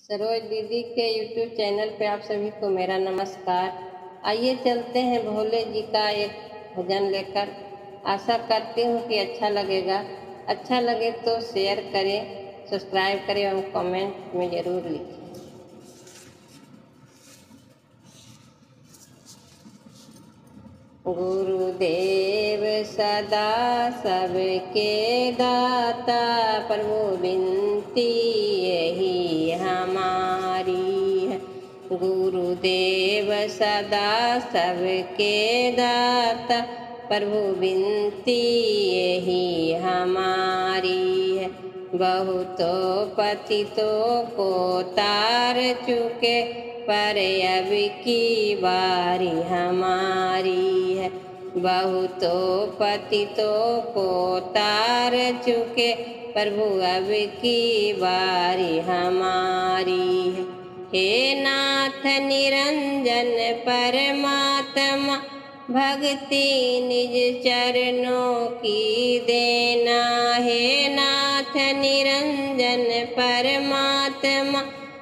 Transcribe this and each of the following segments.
सरोज दीदी के YouTube channel पे आप सभी को मेरा नमस्कार। आइए चलते हैं भोले जी का एक भजन लेकर। आशा करती हूँ कि अच्छा लगेगा। अच्छा लगे तो शेयर करें, सब्सक्राइब करें और कमेंट में ज़रूर लिखें। गुरुदेव सदा सबके दाता, प्रभु विनती यही हमारी है। गुरुदेव सदा सबके दाता, प्रभु विनती यही हमारी है। बहुतों पतितों को तार चुके, पर अब की बारी हमारी है। बहुतों पतितों को तार चुके, प्रभु अब की बारी हमारी है। हे नाथ निरंजन परमात्मा, भक्ति निज चरणों की देना। हे नाथ निरंजन परमात्मा,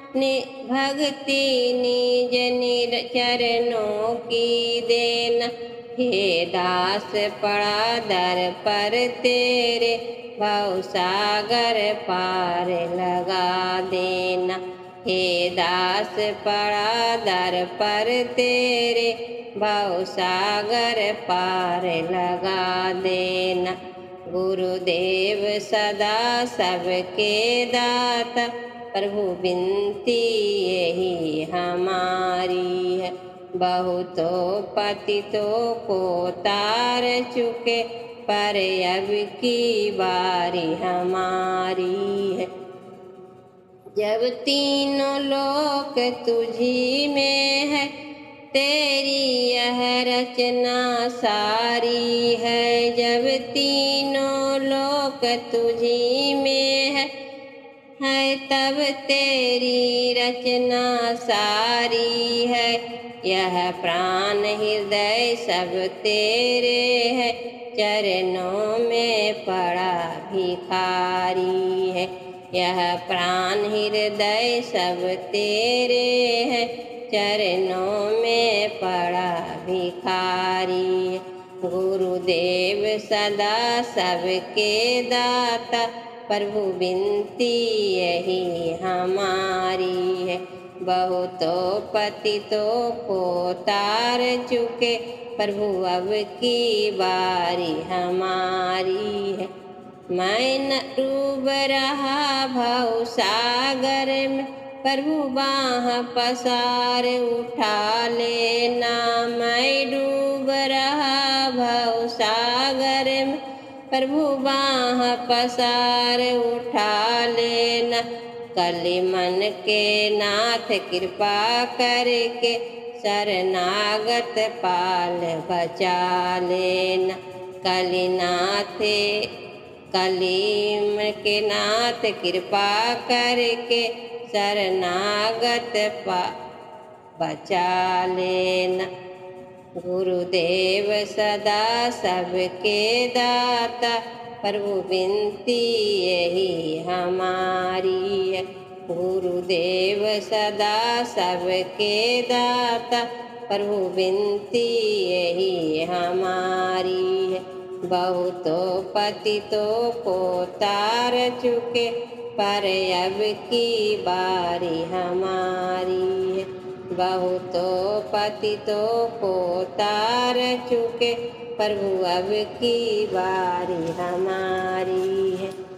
भक्ति निज चरणों की देना। हे दास पड़ा दर पर तेरे, भव सागर पार लगा देना। हे दास पड़ा दर पर तेरे, भव सागर पार लगा देना। गुरुदेव सदा सबके दाता, प्रभु विनती यही हमारी है। बहुतों पतितों को तार चुके, पर अब की बारी हमारी है। जब तीनों लोक तुझी में है, तेरी यह रचना सारी है। जब तीनों लोक तुझी में है, तब तेरी रचना सारी है। यह प्राण हृदय सब तेरे है, चरणों में पड़ा भिखारी है। यह प्राण हृदय सब तेरे है, चरणों में पड़ा भिखारी है। गुरुदेव सदा सबके दाता, प्रभु विनती यही हमारी है। बहुतों पतितों को तार चुके, प्रभु अब की बारी हमारी है। मैं न डूब रहा भव सागर में, प्रभु बाँह पसार उठा लेना। मैं डूब रहा भव सागर में, प्रभु बाँह पसार उठा लेना। कलि मन के नाथ कृपा करके, शरणागत पाल बचा लेना। कली मन के नाथ कृपा करके, शरणागत बचा लेना। गुरुदेव सदा सबके दाता, प्रभु विनती यही हमारी है। गुरुदेव सदा सबके दाता, प्रभु विनती यही हमारी है। बहुतों पतितों को तार चुके, पर अब की बारी हमारी है। बहुतों पतितों को तार चुके, प्रभु अब की बारी हमारी है।